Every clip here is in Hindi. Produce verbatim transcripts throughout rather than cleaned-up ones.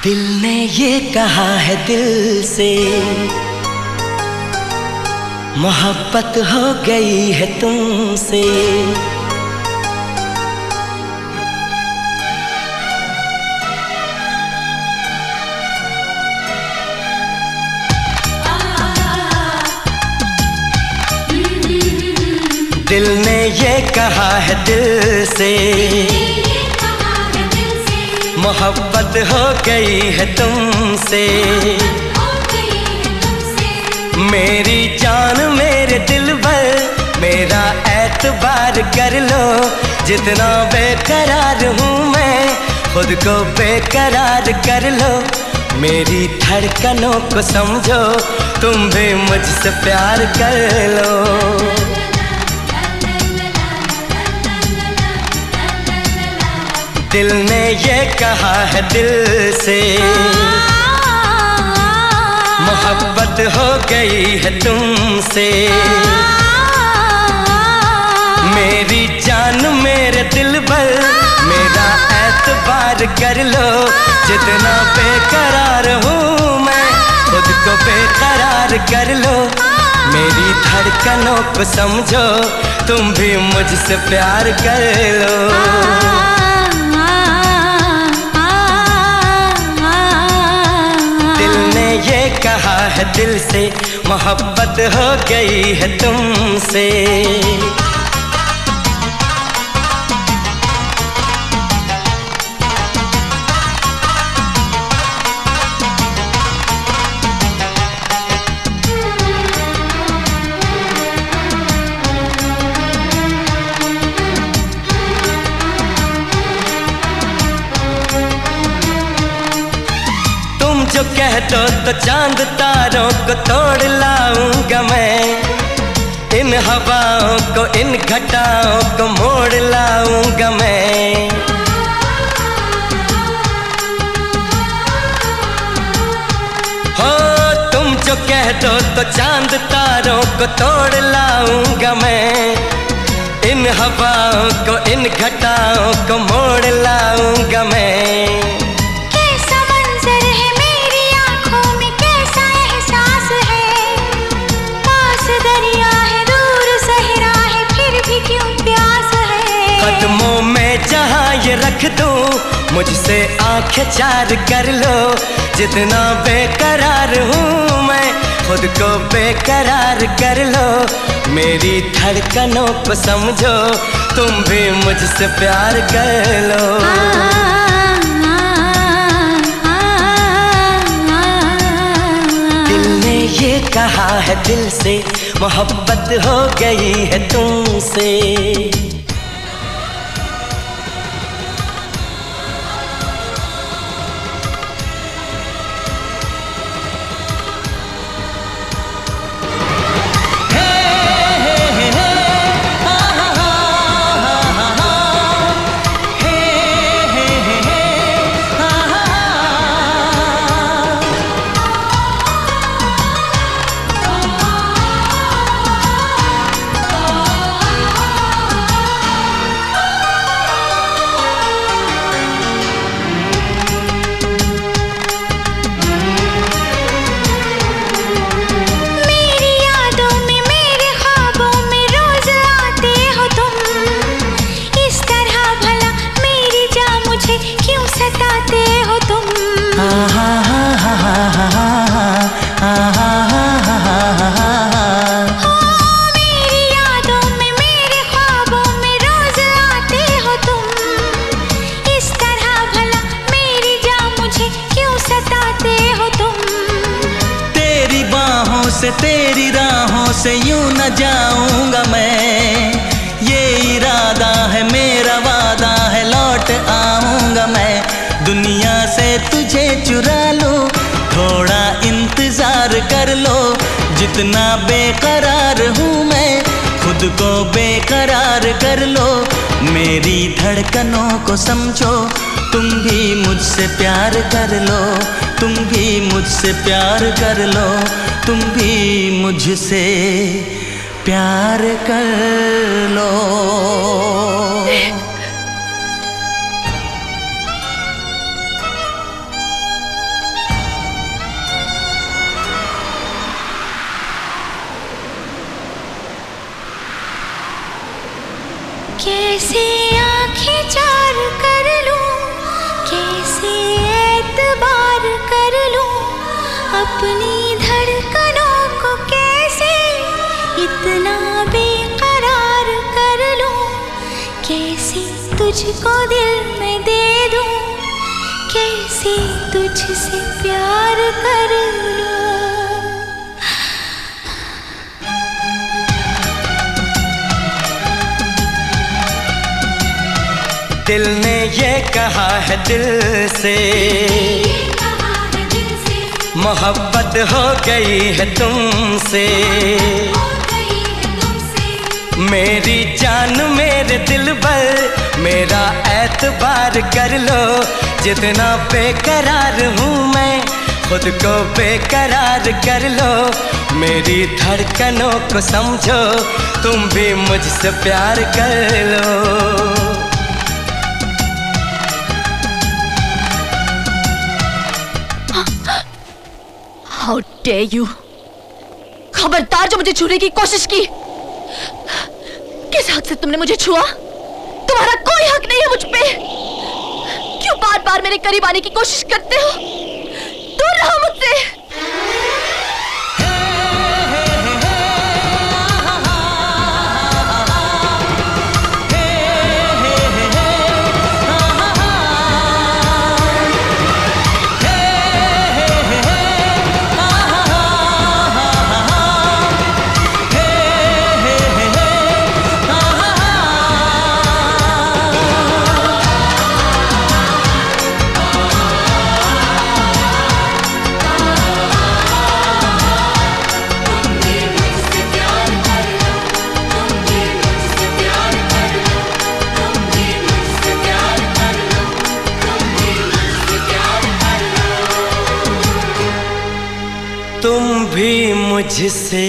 दिल ने ये कहा है दिल से, मोहब्बत हो गई है तुमसे। दिल ने ये कहा है दिल से, मोहब्बत हो गई है तुमसे। मेरी जान मेरे दिल भर मेरा एतबार कर लो, जितना बेकरार हूँ मैं खुद को बेकरार कर लो। मेरी धड़कनों को समझो, तुम भी मुझसे प्यार कर लो। दिल ने ये कहा है दिल से, मोहब्बत हो गई है तुमसे। मेरी जान मेरे दिल भर मेरा एतबार कर लो, जितना बेकरार हूँ मैं खुद को बेकरार कर लो। मेरी धड़कनों को समझो, तुम भी मुझसे प्यार कर लो। ये कहा है दिल से, मोहब्बत हो गई है तुमसे। जो कह दो तो चांद तारों को तोड़ लाऊंगा मैं, इन हवाओं को इन घटाओं को मोड़ लाऊंगा मैं। हो तुम जो कह दो तो चांद तारों को तोड़ लाऊंगा मैं, इन हवाओं को इन घटाओं को मोड़ लाऊंगा मैं। कदमों में जहाँ ये रख दूँ, मुझसे आंखें चार कर लो। जितना बेकरार हूँ मैं खुद को बेकरार कर लो। मेरी धड़कनों को समझो, तुम भी मुझसे प्यार कर लो। दिल ने ये कहा है दिल से, मोहब्बत हो गई है तुमसे। से तेरी राहों से यूं न जाऊंगा मैं, ये इरादा है मेरा वादा है लौट आऊंगा मैं। दुनिया से तुझे चुरा लूं, थोड़ा इंतजार कर लो। जितना बेकरार हूँ मैं खुद को बेकरार कर लो। मेरी धड़कनों को समझो, तुम भी मुझसे प्यार कर लो। तुम भी मुझसे प्यार कर लो। तुम भी मुझसे प्यार कर लो। तुझको दिल में दे दूं, कैसे तुझसे प्यार कर लूं। दिल ने ये कहा है दिल से, मोहब्बत हो गई है तुमसे। मेरी जान मेरे दिल पर मेरा एतबार कर लो, जितना बेकरार हूँ मैं खुद को बेकरार कर लो। मेरी धड़कनों को समझो, तुम भी मुझसे प्यार कर लो। How dare you! खबरदार जो मुझे छूने की कोशिश की। किस हक से तुमने मुझे छुआ? तुम्हारा कोई हक नहीं है मुझ पे। क्यों बार बार मेरे करीब आने की कोशिश करते हो? दूर रहो मुझसे। तुम भी मुझसे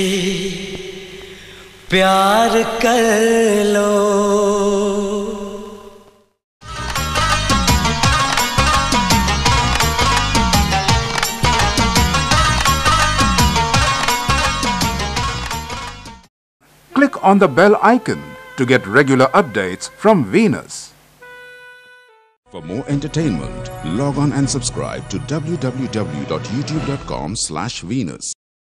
प्यार कर लो। Click on the bell icon to get regular updates from Venus. For more entertainment, log on and subscribe to w w w dot youtube dot com slash Venus.